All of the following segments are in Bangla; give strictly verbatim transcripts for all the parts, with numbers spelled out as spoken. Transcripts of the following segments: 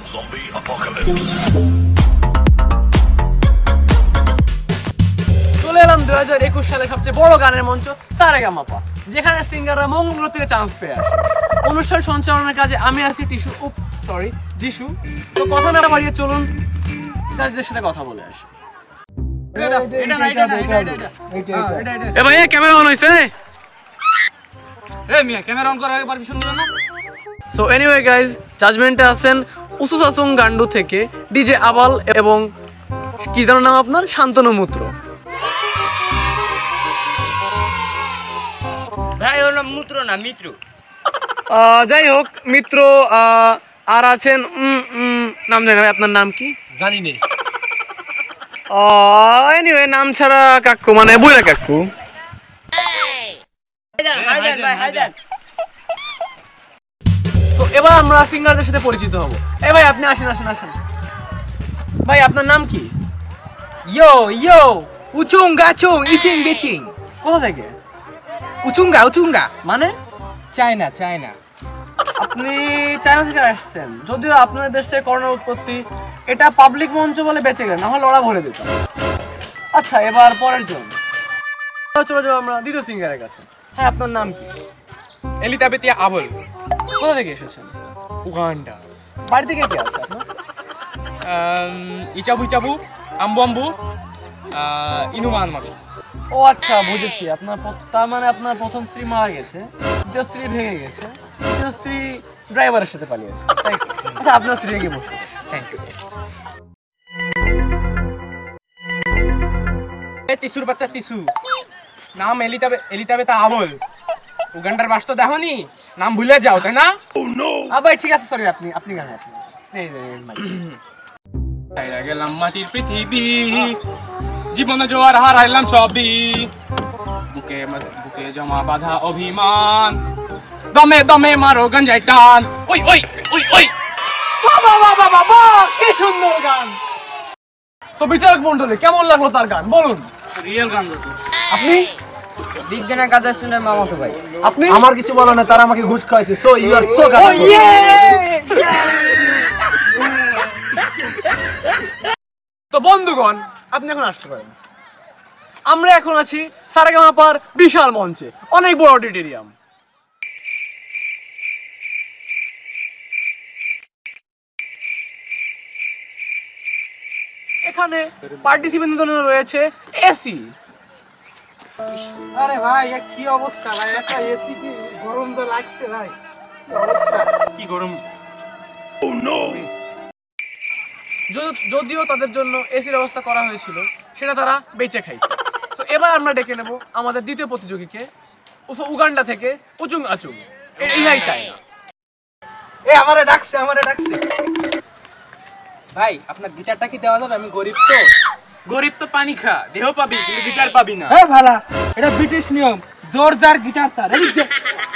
Zombie apocalypse. চলে এলাম দুই হাজার একুশ সালে সবচেয়ে বড় গানের মঞ্চ সারেগামাপা, যেখানে সিঙ্গাররা মঙ্গল থেকে চান্স পেয়ে আসে। অনুষ্ঠান সঞ্চালনের কাজে আমি আছি টিস্যু উপস সরি যিশু। তো কথা না বাড়িয়ে চলুন তাদের সাথে কথা বলে আসি। এ ভাই ক্যামেরা অন হইছে? এ মিয়া ক্যামেরা অন করার আগে পারমিশন নিল না। সো এনিওয়ে গাইজ, জাজমেন্টে আছেন উসুসাসুং গান্ডু থেকে ডিজে আবাল এবং কি জানো নাম আপনার, শান্তনু মুত্র। ভাই ওর নাম মুত্র না মিত্র। যাই হোক মিত্র, আর আছেন উম, উম, নাম জানি না, আপনার নাম কি জানি নেই। এনিওয়ে নাম ছাড়া কাকু মানে বুইরা কাকু। তো এবার আমরা সিঙ্গারদের সাথে পরিচিত হব। এই ভাই আপনি আসেন আসেন আসেন। ভাই আপনার নাম কি? ইয়ো ইয়ো উচুং গাচুং ইচিং বিচিং। কোথা থেকে? উচুঙ্গা উচুঙ্গা মানে চায়না চায়না। আপনি চায়না থেকে আসছেন, যদিও আপনাদের দেশ থেকে করোনার উৎপত্তি। এটা পাবলিক মঞ্চ বলে বেঁচে গেলেন, নাহলে ওরা ভরে দিত। আচ্ছা এবার পরের জন, চলে যাবো আমরা দ্বিতীয় সিঙ্গারের কাছে। হ্যাঁ আপনার নাম কি? এলিজাবেথিয়া আবল। কোথা থেকে এসেছেন? উগান্ডা। বাড়ি থেকে কে আছে আপনার? ইচাবু ইচাবু আম্বু আম্বু ইনুমান মাছ। ও আচ্ছা বুঝেছি, আপনার প- তার মানে আপনার প্রথম স্ত্রী মারা গেছে, দ্বিতীয় স্ত্রী ভেঙে গেছে, তৃতীয় স্ত্রী ড্রাইভারের সাথে পালিয়েছে, তাই তো? আচ্ছা আপনার স্ত্রী গিয়ে বসুন। Thank you. তিসুর বাচ্চা তিসু, নাম এলিজাবে এলিজাবেথা আবল। উগান্ডার বাস তো দেখনি, নাম ভুলে যাও তাই না? আবার ঠিক আছে, সরি আপনি আপনি গান আপনি এই যে মাইক। হাইরা গেলাম মাটির পৃথিবী, জীবনে জোয়ার হারাইলাম সবই, বুকে বুকে জমা বাঁধা অভিমান, দমে দমে মারো গঞ্জাই টান। ওই ওই ওই ওই বাবা বাবা বাবা কি সুন্দর গান। তো বিচারক মন্ডলী কেমন লাগলো তার গান বলুন। রিয়েল গান তো। আপনি বিজ্ঞানের কাজ স্টুডেন্ট মামাতো ভাই। আপনি আমার কিছু বলো না, তারা আমাকে ঘুষ খাওয়াইছে। সো ইউ আর সো ও ইয়ে। তো বন্ধুগণ আপনি এখন আসতে পারেন। আমরা এখন আছি সারেগামাপার বিশাল মঞ্চে, অনেক বড় অডিটোরিয়াম। এখানে পার্টিসিপেন্টদের জন্য রয়েছে এসি। আরে ভাই কি অবস্থা ভাই, একটা এসি কি গরম তো লাগছে ভাই, কি অবস্থা, কি গরম। যদ- যদিও তাদের জন্য এসির ব্যবস্থা করা হয়েছিল, সেটা তারা বেঁচে খাইছে। তো এবার আমরা ডেকে নেব আমাদের দ্বিতীয় প্রতিযোগীকে, উস- উগান্ডা থেকে উচুং আচুং। এ- ইহাই চাই না। এ আমারে ডাকছে আমারে ডাকছে ভাই আপনার গিটারটা কি দেওয়া যাবে? আমি গরিব তো, গরিব তো পানি খা, দেহ পাবি কিন্তু গিটার পাবি না। হ্যাঁ ভালা, এটা ব্রিটিশ নিয়ম, জোর যার গিটার তার। এদিক দে।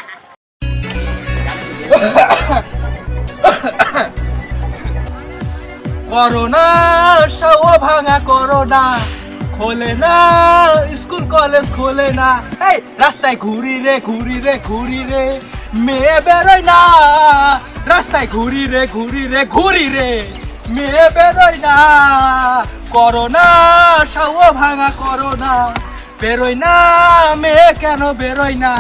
করোনা সব ভাঙা করোনা, খোলে না স্কুল কলেজ খোলে না, এই রাস্তায় ঘুরি রে ঘুরি রে ঘুরি রে, মেয়ে বেরোয় না রাস্তায় ঘুরি রে ঘুরি রে ঘুরি রে, মেয়ে বেরোয় না। করোনা সব ভাঙা করোনা, বেরোয় না মেয়ে কেন বেরোয় না।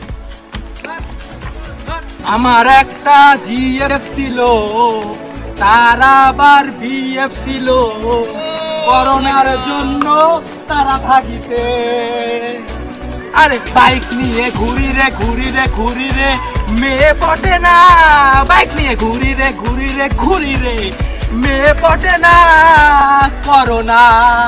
আমার একটা জিএফ ছিল, তার আবার বিএফ ছিল, করোনার জন্য তারা ভাগিছে। আরে বাইক নিয়ে ঘুরি রে ঘুরি রে ঘুরি রে, মেয়ে পটে না, বাইক নিয়ে ঘুরি রে ঘুরি রে ঘুরি রে, মেয়ে পটে না, করোনা।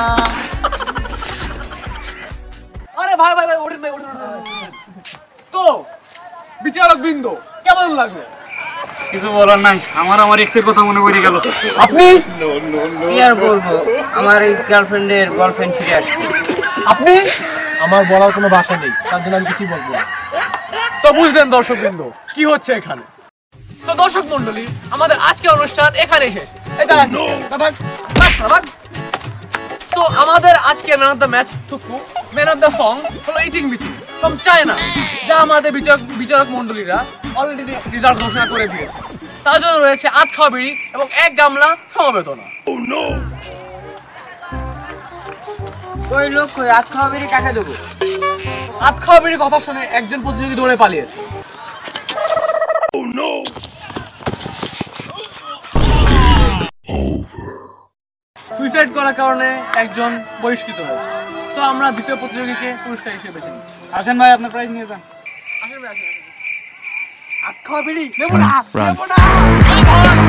আরে ভাই ভাই ভাই ওঠেন ভাই ওঠেন ওঠেন, ওঠেন। তো বিচারক বৃন্দ কেমন লাগলো? কিছু বলার নাই, আমার আমার এক্সের কথা মনে পড়ে গেল। আপনি কি আর বলবো, আমার এই গার্লফ্রেন্ডের গার্লফ্রেন্ড ফিরে আসছে। আপনি আমার বলার কোনো ভাষা নেই, তার জন্য আমি কিছুই বলবো না। তো বুঝলেন দর্শক বৃন্দ কি হচ্ছে এখানে। তো দর্শক মন্ডলী আমাদের আজকের অনুষ্ঠান এখানে শেষ। এই দাঁড়ান, দাঁড়ান, দাঁড়ান। সো আমাদের আজকের ম্যান অফ দ্য ম্যাচ থুকু, ম্যান অফ দ্য সং হলো ইচিং বিচিং ফ্রম চায়না, যা আমাদের বিচারক বিচারক মন্ডলীরা অলরেডি রেজাল্ট ঘোষণা করে দিয়েছে। তার জন্য রয়েছে আধ খাওয়া বিড়ি এবং এক গামলা সমবেদনা। ওই লোক কই আট খাওয়া বেরি কাকে দেবো? আধ খাওয়া বিড়ির কথা শুনে একজন প্রতিযোগী দৌড়ে পালিয়েছে। সুইসাইড করার কারণে একজন বহিষ্কৃত হয়েছে। সো আমরা দ্বিতীয় প্রতিযোগীকে পুরস্কার হিসেবে বেছে নিচ্ছি। আসেন ভাই, আপনার প্রাইজ নিয়ে যান। আসেন ভাই, আসেন, আসেন। আট খাওয়া বিড়ি নেবো না, নেবো না।